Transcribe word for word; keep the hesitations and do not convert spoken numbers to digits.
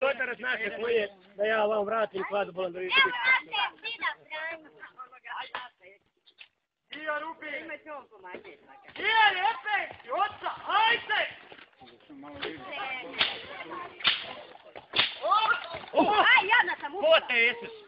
podarat naše moje, da ja vam vratim kladu bolan da vidite. Evo, vrate, sida, Franjo. Ija, Rubi! Ima će on pomagati. Ija, Lepe! Joca, hajde! Aj, jadna sam upila. Pote, Isus!